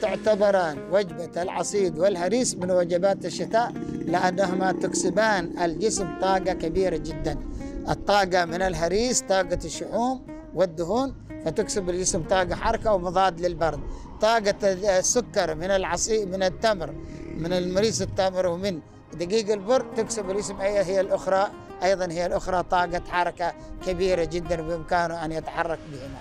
تعتبران وجبة العصيد والهريس من وجبات الشتاء لأنهما تكسبان الجسم طاقة كبيرة جدا. الطاقة من الهريس طاقة الشحوم والدهون، فتكسب الجسم طاقة حركة ومضاد للبرد. طاقة السكر من العصير من التمر، من المريس التمر ومن دقيق البر، تكسب الجسم هي الأخرى أيضا هي الأخرى طاقة حركة كبيرة جدا بإمكانه أن يتحرك بهما.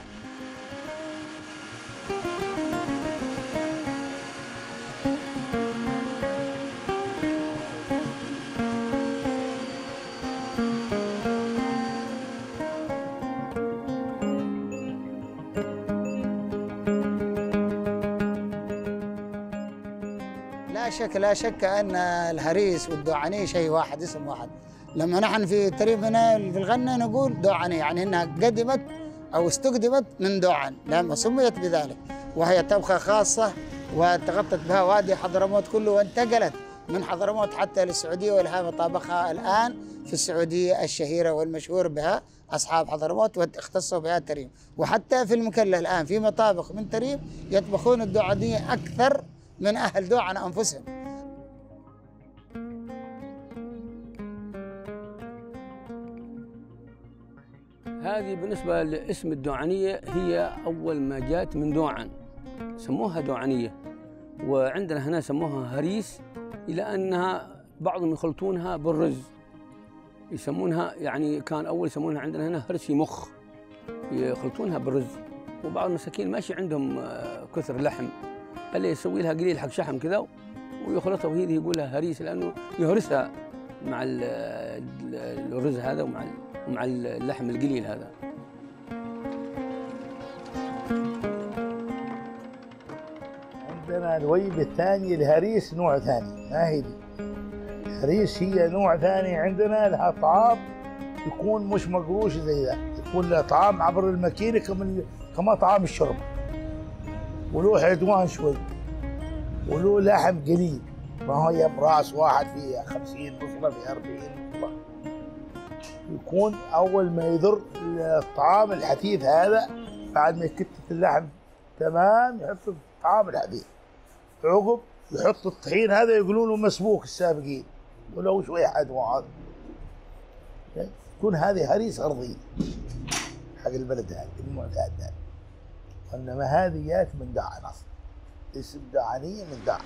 لا شك أن الهريس والدوعني شيء واحد، اسم واحد. لما نحن في تريبنا في الغنة نقول دوعني، يعني أنها قدمت أو استقدمت من دوعن لما سميت بذلك، وهي طبخة خاصة وتغطت بها وادي حضرموت كله، وانتقلت من حضرموت حتى للسعودية، ولها مطابخها الآن في السعودية الشهيرة والمشهور بها أصحاب حضرموت واختصوا بها تريم. وحتى في المكلا الآن في مطابخ من تريم يطبخون الدوعنية أكثر من أهل دوعن أنفسهم. هذه بالنسبة لاسم الدوعنية، هي أول ما جاءت من دوعن سموها دوعنية، وعندنا هنا سموها هريس، إلى أنها بعضهم يخلطونها بالرز يسمونها، يعني كان أول يسمونها عندنا هنا هرسي مخ، يخلطونها بالرز. وبعض المساكين ماشي عندهم كثر لحم، اللي يسوي لها قليل حق شحم كذا ويخلطها، وهي يقولها هريس لأنه يهرسها مع الرز هذا ومع اللحم القليل هذا. عندنا الوجبة الثانية الهريس نوع ثاني، ما هي دي. الهريس هي نوع ثاني عندنا، لها طعام يكون مش مقروش زي ذا، يكون له طعام عبر الماكينة كما طعام الشرب، وله حيوان شوي، وله لحم قليل، ما هو براس واحد فيه 50 بصلة، فيه 40 بصلة. يكون أول ما يضر الطعام الحثيث هذا، بعد ما يكتت اللحم تمام يحط الطعام الحثيث، عقب يحط الطحين هذا يقولون له مسبوك السابقين، ولو شوي حدوان. تكون هذه هريس أرضية حق البلد هذا المعتاد هذا، وإنما هذه جات من داعن أصلا، اسم داعنية من داعن.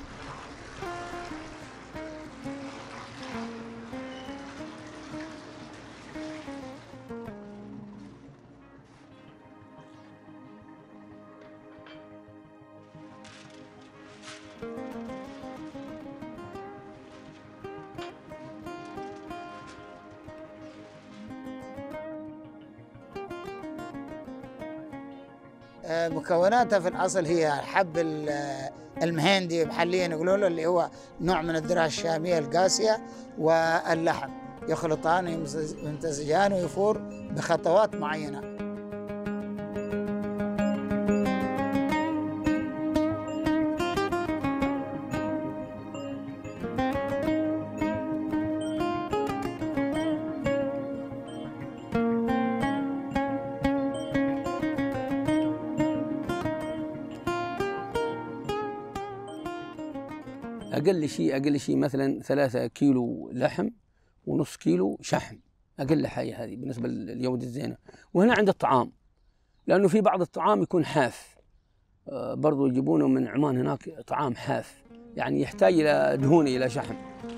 مكوناتها في الأصل هي حب المهندي محليا يقولوا له، اللي هو نوع من الذرة الشامية القاسية، واللحم يخلطان يمتزجان ويفور بخطوات معينة. أقل شيء مثلا 3 كيلو لحم ونص كيلو شحم، أقل حاجة هذه بالنسبة للجودة الزينة. وهنا عند الطعام، لأنه في بعض الطعام يكون حاف، برضو يجيبونه من عمان هناك طعام حاف، يعني يحتاج إلى دهون إلى شحم.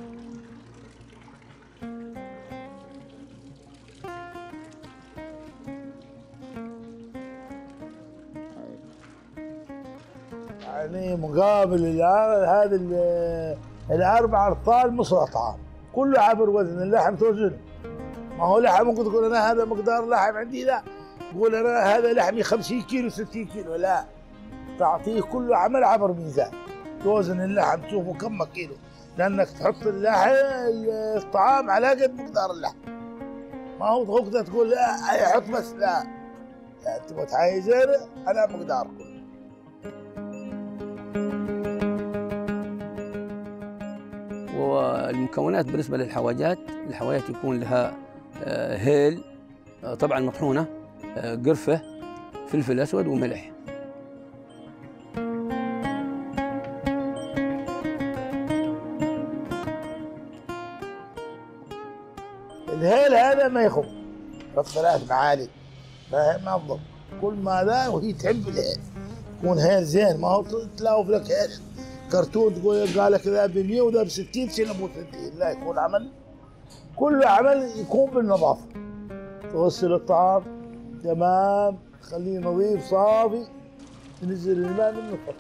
يعني مقابل هذا الأربع أرطال مصر طعام، كله عبر وزن اللحم توزنه. ما هو لحم ممكن تقول أنا هذا مقدار لحم عندي، لا تقول أنا هذا لحمي 50 كيلو 60 كيلو، لا، تعطيه كله عمل عبر ميزان، توزن اللحم تشوفه كم كيلو، لأنك تحط الطعام على قد مقدار اللحم. ما هو تقدر تقول لا يحط بس، لا، تبغى تعايزينه على مقدار كله. والمكونات بالنسبة للحواجات، الحواجات يكون لها هيل طبعا مطحونة، قرفة، فلفل أسود وملح. الهيل هذا ما يخب، حط 3 معالق، فاهم؟ ما تضر. كل ما ذا وهي تحب الهيل، يكون هيل زين، ما هو تلاوف لك هيل كرتون تقول قال لك ذا ب 100 وذا ب 60 شيل ابو 30، لا، يكون عمل كل عمل يكون بالنظافه. تغسل الطعام تمام، تخليه نظيف صافي، تنزل الماء منه فقط.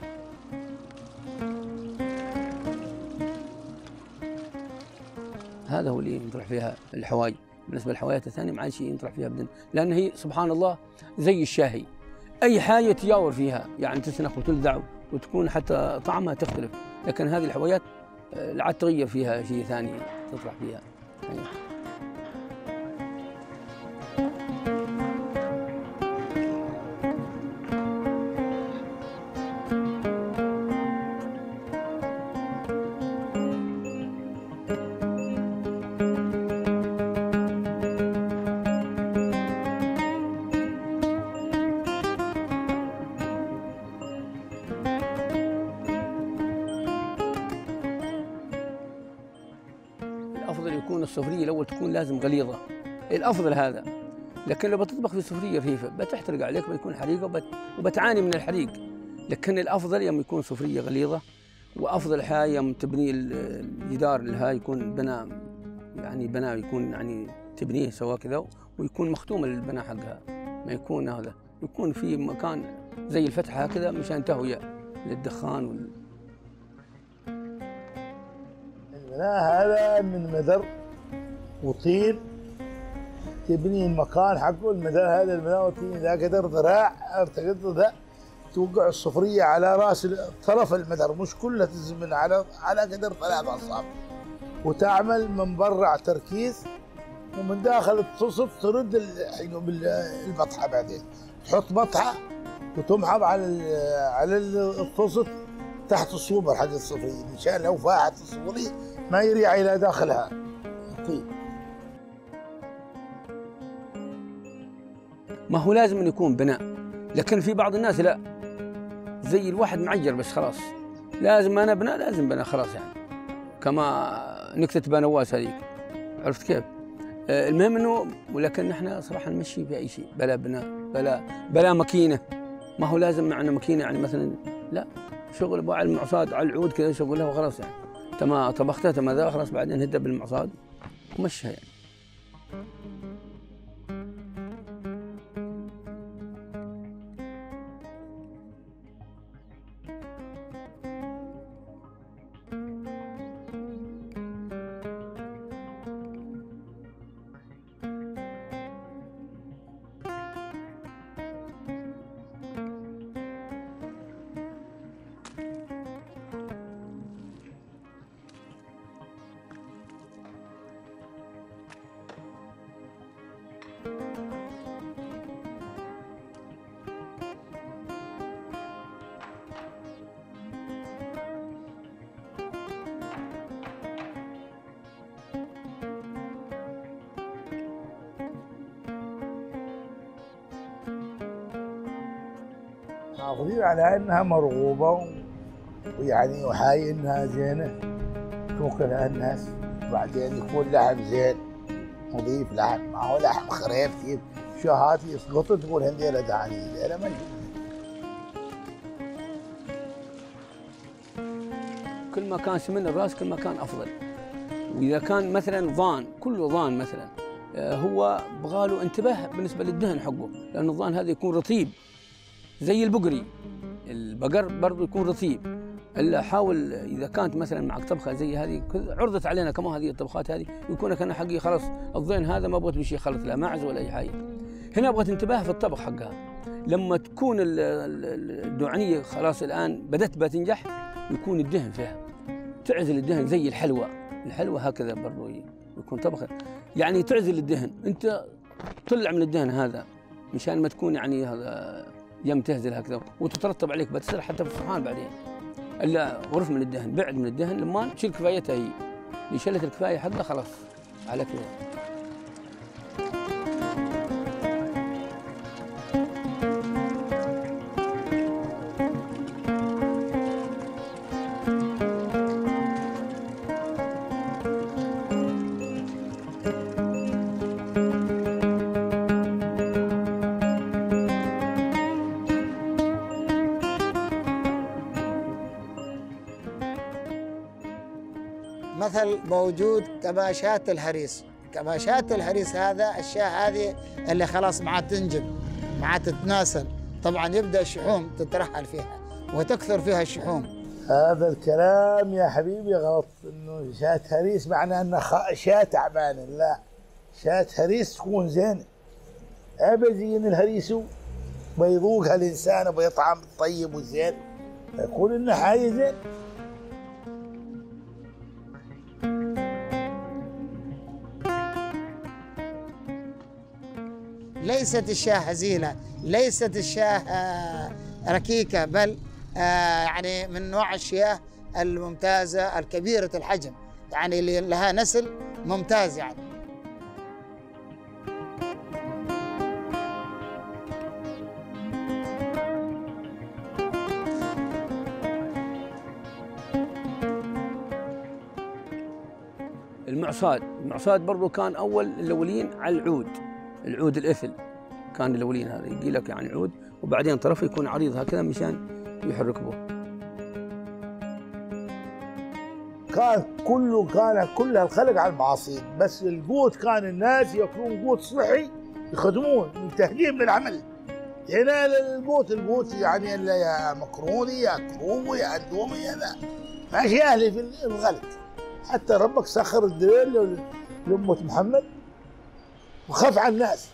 هذا هو اللي ينطرح فيها الحوايج. بالنسبه للحوايات الثانيه ما عاد شيء ينطرح فيها ابدا، لان هي سبحان الله زي الشاهي، اي حاجه تجاور فيها يعني تسنخ وتلذع وتكون حتى طعمها تختلف، لكن هذه الحوايات لا عاد تغير فيها شيء ثاني تطرح فيها. الافضل يكون السفريه الاول تكون لازم غليظه، الافضل هذا. لكن لو بتطبخ في سفريه رهيفه بتحترق عليك، بيكون حريقه وبتعاني من الحريق. لكن الافضل يوم يكون سفريه غليظه، وافضل حاجه يوم تبني الجدار لها يكون بناء، يعني بناء يكون يعني تبنيه سوا كذا ويكون مختوم البناء حقها، ما يكون هذا، يكون في مكان زي الفتحه كذا مشان تهويه للدخان البناء هذا من مدر وطين، تبني المكان حقه. المدر هذا المدر والطين ذا قدر ذراع ارتقد ذا، توقع الصفريه على راس طرف المدر، مش كلها تزمن على قدر 3 أصابع، وتعمل من برا تركيز، ومن داخل تصف ترد البطحه. بعدين تحط بطحه وتمحض على التصف تحت الصوبر حق الصفريه، مشان لو فاحت الصفريه ما يريع الى داخلها الطين. ما هو لازم أن يكون بناء، لكن في بعض الناس لا، زي الواحد معجر بس خلاص، لازم أنا بناء، لازم بناء خلاص، يعني كما نكتة بنواس هذيك، عرفت كيف؟ المهم انه، ولكن نحن صراحه نمشي في اي شيء بلا بناء بلا ماكينه. ما هو لازم معنا ماكينه، يعني مثلا لا، شغل على المعصاد على العود كذا شغلها وخلاص، يعني تما طبختها تما ذا خلاص، بعدين هدها بالمعصاد ومشها يعني. محافظين على انها مرغوبه، ويعني وحاي انها زينه توكلها الناس، وبعدين يكون لحم زين نظيف، لحم ما هو لحم خريف كيف شهات يسقط تقول هنديله دعانيه، لا ما كل ما كان سمن الراس كل ما كان افضل. واذا كان مثلا ضان، كله ضان مثلا، هو بغاله انتباه بالنسبه للدهن حقه، لان الضان هذا يكون رطيب زي البقري، البقر برضه يكون رطيب. الا حاول اذا كانت مثلا معك طبخه زي هذه عرضت علينا كمان هذه الطبخات هذه، يكون كان حقي خلاص الضين هذا ما بغيت بشيء خلط، لا معز ولا اي حاجه. هنا بغيت انتباه في الطبخ حقها. لما تكون الدوعنيه خلاص الان بدت بتنجح، يكون الدهن فيها، تعزل الدهن زي الحلوى، الحلوى هكذا برضه يكون طبخه، يعني تعزل الدهن، انت طلع من الدهن هذا مشان ما تكون يعني هذا يم تهزل هكذا وتترتب عليك بتصير حتى في الصحان بعدين. الا غرف من الدهن، بعد من الدهن لما تشيل كفايتها، هي اللي شلت الكفايه حقها خلاص على كذا. مثل بوجود كباشات الهريس. كباشات الهريس هذا الشاة هذه اللي خلاص ما عاد تنجب، ما عاد تتناسل، طبعا يبدأ الشحوم تترحل فيها وتكثر فيها الشحوم. هذا الكلام يا حبيبي غلط، انه شاة هريس معناه انه شاة تعبانه، لا، شاة هريس تكون زينه. ابد زين الهريس بيذوقها الانسان وبيطعم الطيب والزين، يكون انه حاجه زين. ليست الشاة هزيلة، ليست الشاة ركيكة، بل يعني من نوع الشياه الممتازة الكبيرة الحجم، يعني اللي لها نسل ممتاز يعني. المعصاد برضو كان أول الأولين على العود الإثل، كان الأولين هذا يجي لك يعني عود وبعدين طرفه يكون عريض هكذا مشان يحرك به. كان كل الخلق على المعاصير، بس القوت كان الناس ياكلون قوت صحي يخدمون من تهديم للعمل. هنا القوت يعني يا مكروني يا كرومي يا اندومي، هذا ماشي اهلي في الغلق. حتى ربك سخر الدليل لأمة محمد وخاف على الناس.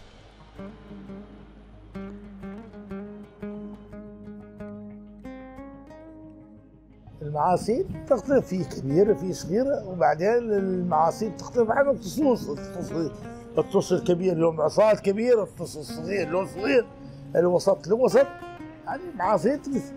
المعاصي تختلف، في كبيرة في صغيرة، وبعدين المعاصي تختلف عن التصل الكبير له معصاد كبير، التصل الصغير له صغير، الوسط له وسط، يعني معاصي تختلف.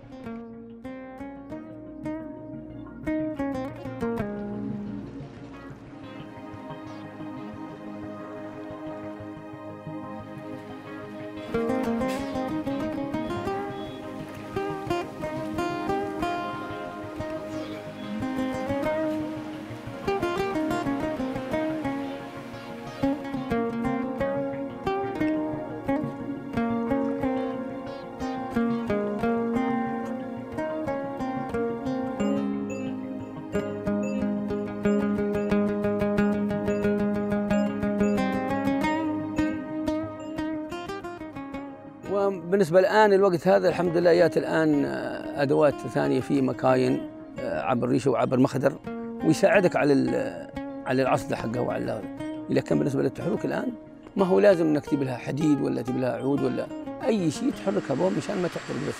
بالنسبة الآن الوقت هذا الحمد لله يأتي الآن أدوات ثانية في مكاين عبر ريشة وعبر مخدر، ويساعدك على العصد حقه وعلى هذا. لكن بالنسبة للتحرك الآن ما هو لازم انك تجيب لها حديد ولا تجيب لها عود ولا أي شيء تحركها به مشان ما تحترق بس.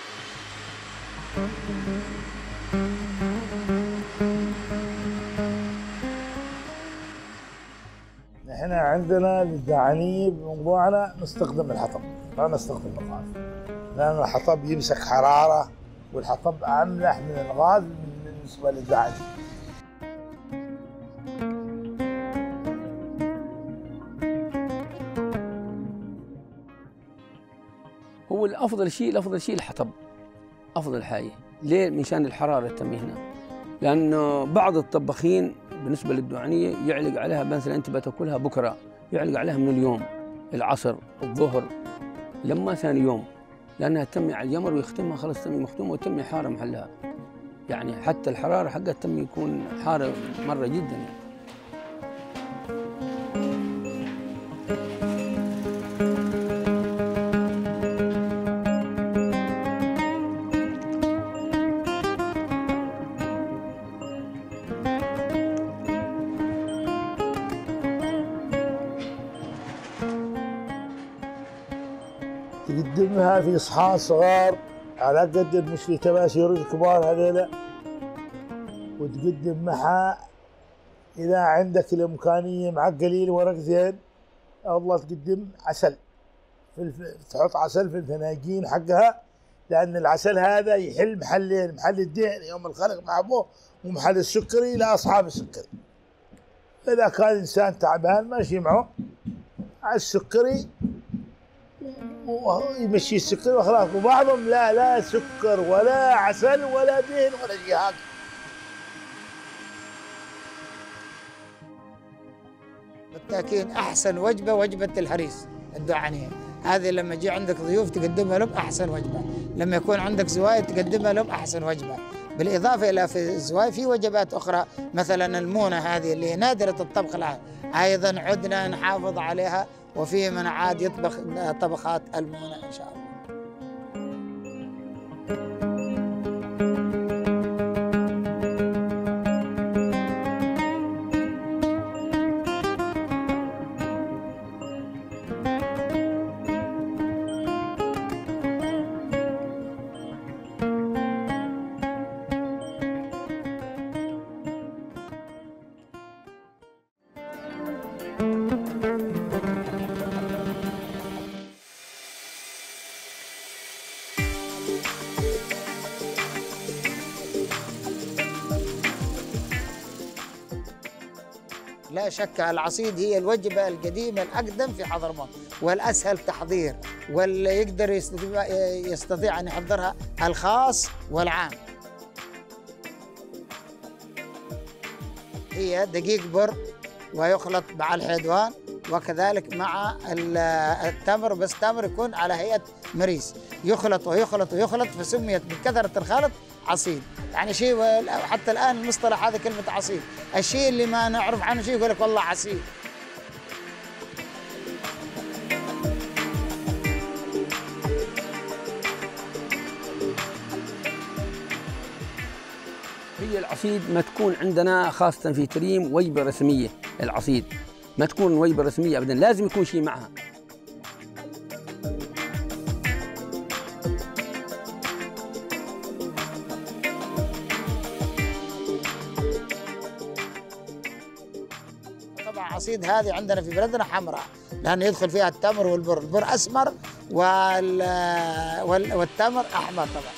نحن عندنا للداعنية بموضوعنا نستخدم الحطب، ما نستخدم الغاز، لأن الحطب يمسك حرارة والحطب أملح من الغاز بالنسبة للداعنية. هو الأفضل شيء الحطب، أفضل حاجة. ليه؟ مشان الحرارة تتم هنا، لأنه بعض الطباخين بالنسبة للدوعنية يعلق عليها مثلا أنت بتاكلها بكرة، يعلق عليها من اليوم، العصر، الظهر، لما ثاني يوم، لأنها تمي على الجمر ويختمها خلاص تمي مختومة وتمي حارة محلها. يعني حتى الحرارة حقها تمي يكون حارة مرة جدا يعني. تقدمها في صحان صغار على قد المشفي تباشير الكبار هذيلا، وتقدم معها إذا عندك الإمكانية مع قليل ورق زين، الله تقدم عسل، تحط عسل في الفناجين حقها، لأن العسل هذا يحل محلين، محل الدهن يوم الخلق مع أبوه ومحل السكري لأصحاب السكري. إذا كان إنسان تعبان ماشي معه على السكري ويمشي السكر وخلاص، وبعضهم لا سكر ولا عسل ولا دهن ولا شيء هذا. بالتأكيد أحسن وجبة وجبة الهريس الدوعنية هذه، لما يجي عندك ضيوف تقدمها لهم أحسن وجبة، لما يكون عندك زوائد تقدمها لهم أحسن وجبة، بالإضافة إلى في الزواج في وجبات أخرى، مثلا المونة هذه اللي نادرة الطبخ الآن، أيضا عدنا نحافظ عليها، وفي من عاد يطبخ طبخات المونة إن شاء الله. لا شك العصيد هي الوجبة القديمة الأقدم في حضرموت والأسهل تحضير، واللي يقدر يستطيع أن يحضرها الخاص والعام. هي دقيق بر ويخلط مع الحيدوان وكذلك مع التمر، بس تمر يكون على هيئة مريس، يخلط ويخلط ويخلط، فسميت بكثرة الخلط عصيد. يعني شيء حتى الآن المصطلح هذا كلمة عصيد، الشيء اللي ما نعرف عنه شيء يقول لك والله عصيد. هي العصيد ما تكون عندنا خاصة في تريم وجبة رسمية، العصيد ما تكون وجبة رسمية أبدا، لازم يكون شيء معها. طبعا عصيد هذه عندنا في بلدنا حمراء، لأن يدخل فيها التمر والبر، البر أسمر والتمر أحمر طبعا.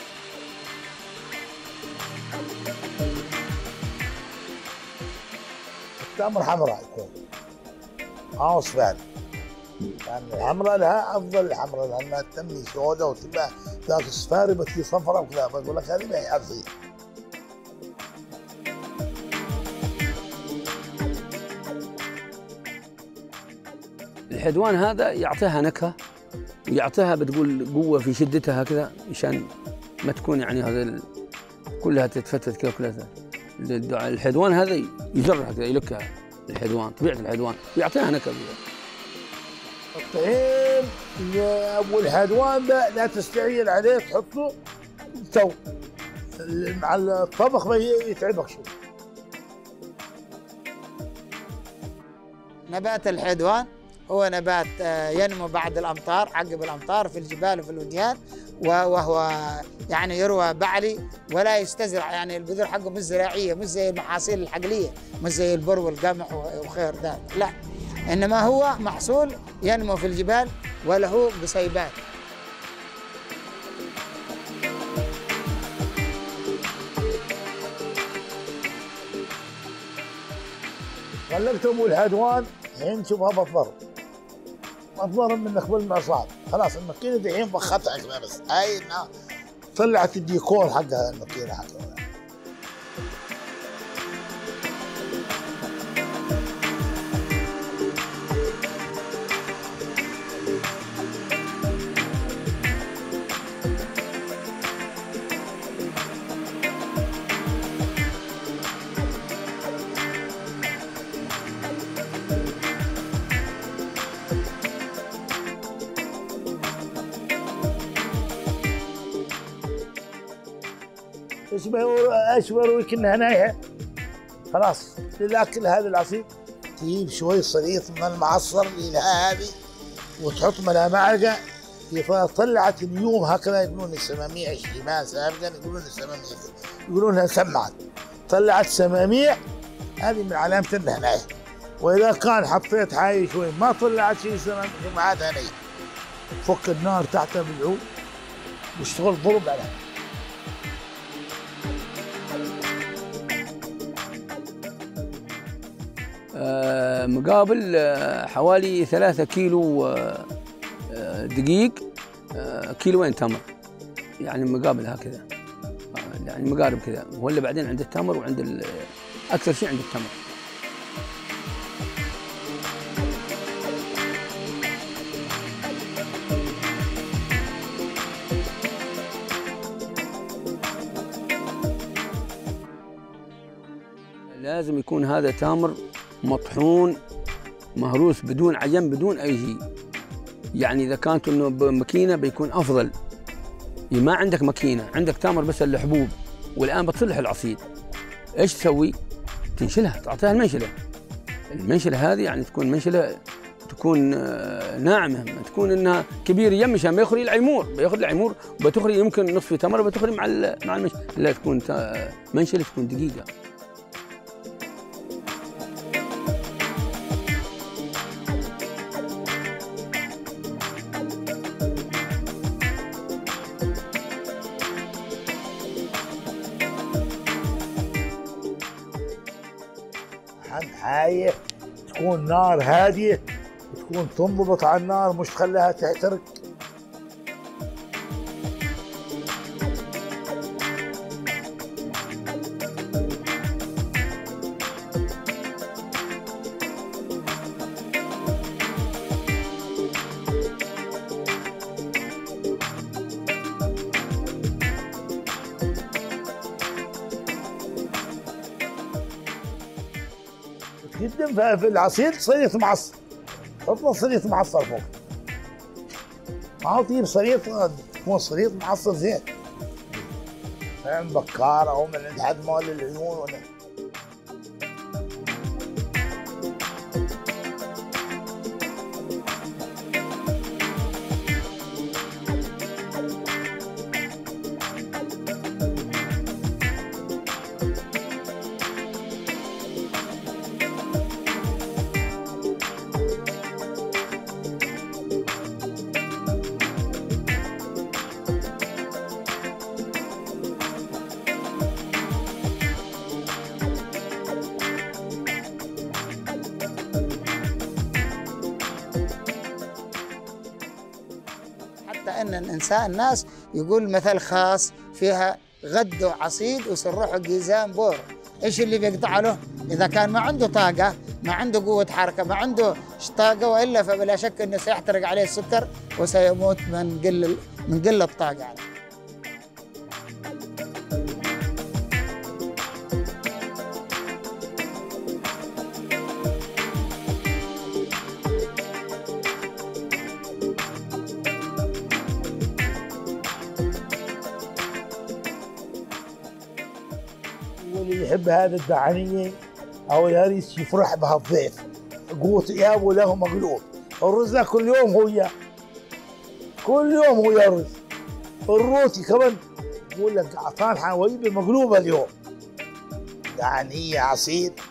التمر حمراء يكون صفاري، يعني الحمراء لها افضل الحمراء، لانها تنمي سوداء وتبقى ذاك الصفاري بس هي صفراء وكذا، بقول لك هذه ما هي عصيد. الحدوان هذا يعطيها نكهة ويعطيها بتقول قوة في شدتها كذا، مشان ما تكون يعني هذا كلها تتفتت كذا كلها. الحدوان هذا يجرها كذا يلكها، الحدوان طبيعة الحدوان ويعطيها نكهة. الطحين ابو الحدوان ده لا تستعجل عليه، تحطه تو مع الطبخ ما يتعبك شوي. نبات الحدوان هو نبات ينمو بعد الأمطار، عقب الأمطار في الجبال وفي الوديان، وهو يعني يروى بعلي ولا يستزرع، يعني البذور حقه مش زراعية، مش زي المحاصيل الحقلية، مش زي البر والقمح وخير ده، لا، إنما هو محصول ينمو في الجبال وله قصيبات. غلقت ابو الحدوان الحين تشوفها بتضرب منك بالمعصار، خلاص الماكينه الحين بختها كذا، بس هاي انها طلعت الديكور حقها الماكينه حقها. اشبر ويكنها نايحه، خلاص للاكل هذا العصير تجيب شوي صليط من المعصر اللي لها هذه وتحط منها معلقه، طلعت نيوم هكذا، يقولون السماميع الشيمان سابقا يقولون السماميع، يقولونها سمعت، طلعت سماميع، هذه من علامه انها نايحه. واذا كان حطيت حاجه شوي ما طلعت شيء سماميع ما عادها نايحه، فك النار تحتها بالعود واشتغل ضرب عليها. مقابل حوالي 3 كيلو دقيق، كيلوين تمر، يعني مقابل هكذا، يعني مقارب كذا، ولا بعدين عند التمر وعند أكثر شيء عند التمر. لازم يكون هذا تمر مطحون مهروس بدون عجن بدون أي شيء. يعني إذا كانت إنه بماكينة بيكون أفضل. ما عندك ماكينة، عندك تمر بس الحبوب، والآن بتصلح العصير. إيش تسوي؟ تنشلها، تعطيها المنشلة. المنشلة هذه يعني تكون منشلة تكون ناعمة، ما تكون إنها كبيرة يمشى ما يخرج العيمور، بياخذ العيمور وبتخرج يمكن نصف تمر بتخرج مع المنشلة، لا تكون منشلة تكون دقيقة. أهم حاجة تكون نار هادية وتكون تنضبط على النار، مش تخليها تحترق. تقدم في العصير صينية معصر، حط له صينية معصر فوق. ما هو طيب صينية، تكون صينية معصر زين. من بكار أو من عند حد مال العيون ولا. حتى ان الناس يقول مثل خاص فيها غد وعصيد وسروح جيزان بور. ايش اللي بيقطع له؟ اذا كان ما عنده طاقه، ما عنده قوه حركه، ما عنده طاقه، والا فبلا شك انه سيحترق عليه السكر وسيموت من قله طاقه يعني. واللي يحب هذا الدعانية أو الهريس يفرح بها الضيف، قوة إيابه له مقلوب. الرز له كل يوم هو إياه، كل يوم هو يرز. الروتي كمان يقول لك أعطان حوايبي مقلوبة اليوم. دعانية عصير